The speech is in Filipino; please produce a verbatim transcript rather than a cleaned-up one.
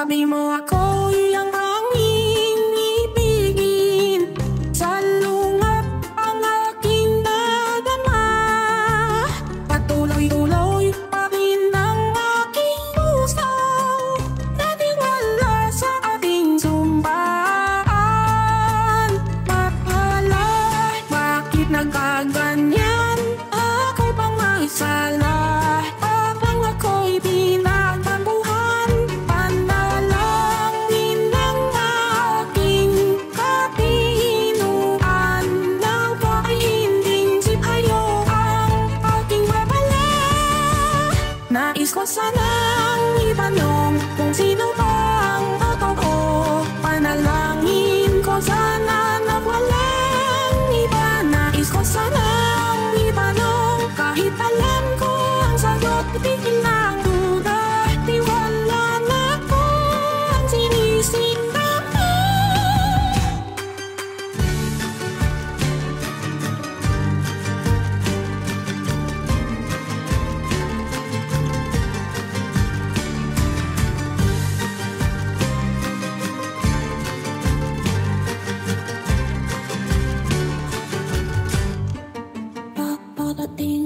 Sabi mo ako'y ang hangin ibigin, sa lungap ang aking nadama. Patuloy-tuloy pa rin ang aking puso, naniwala sa ating sumpaan. Mahalay, bakit nagkaganyan? Ako bang may sala? Habang ako'y pinagtampuhan, panalangin ng aking katinuan. Nawa'y hinding sipayo ang aking babala. Nais ko sanang itanong kung sino bang totoo. Panalangin ko sana na walang iba. Nais ko sanang itanong kahit alam ko ang sagot. Biglang duda, tiwala na ko ang sinisindahan. Paparating